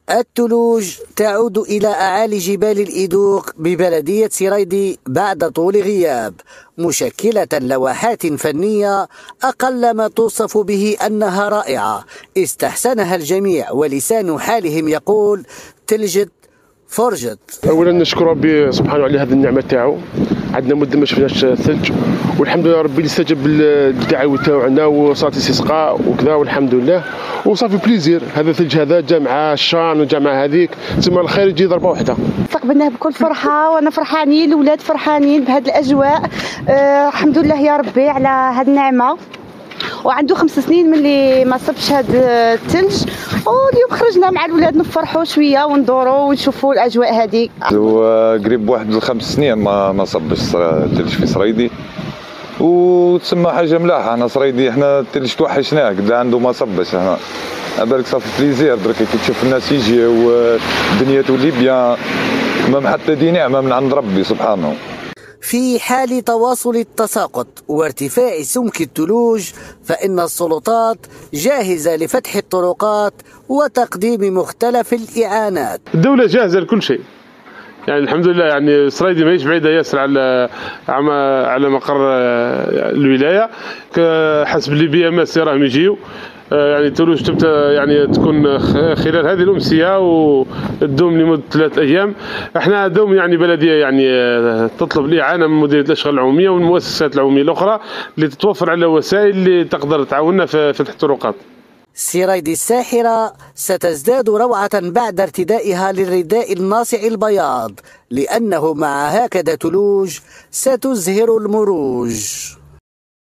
الثلوج تعود إلى أعالي جبال الإيدوق ببلدية سريدي بعد طول غياب، مشكلة لوحات فنية أقل ما توصف به أنها رائعة استحسنها الجميع، ولسان حالهم يقول تلجت فرجت. اولا نشكر ربي سبحانه على هذه النعمه تاعو، عندنا مده ما شفناش الثلج والحمد لله ربي اللي استجاب الدعوه تاعنا وصارت استسقاء وكذا والحمد لله وصافي بليزير. هذا الثلج هذا جا مع الشان وجا مع هذيك تسمى الخير يجي ضربه واحده. استقبلناه بكل فرحه وانا فرحانين، الاولاد فرحانين بهذه الاجواء. الحمد لله يا ربي على هذه النعمه. وعنده 5 سنين من اللي ما صبش هذا الثلج، واليوم خرجنا مع الولاد نفرحوا شويه وندوروا ونشوفوا الاجواء هذه. قريب واحد 5 سنين ما صبش الثلج في سريدي، وتسمى حاجه ملاحه. انا سريدي احنا الثلج توحشناه قد عنده ما صبش. احنا بالك صافي بليزير درك كي تشوف الناس يجي والدنيا تولي بيان. حتى دي نعمه من عند ربي سبحانه. في حال تواصل التساقط وارتفاع سمك الثلوج فإن السلطات جاهزة لفتح الطرقات وتقديم مختلف الإعانات. الدولة جاهزة لكل شيء، يعني الحمد لله. يعني سريدي ماهيش بعيدة ياسر على مقر الولاية، حسب اللي بي ام اس راهم يجيو. يعني الثلوج تبدا يعني تكون خلال هذه الامسيه وتدوم لمده 3 ايام. احنا دوم يعني بلديه يعني تطلب الاعانه من مديريه الاشغال العموميه والمؤسسات العموميه الاخرى اللي تتوفر على وسائل اللي تقدر تعاوننا في فتح الطرقات. سريدي الساحرة ستزداد روعة بعد ارتدائها للرداء الناصع البياض، لأنه مع هكذا ثلوج ستزهر المروج.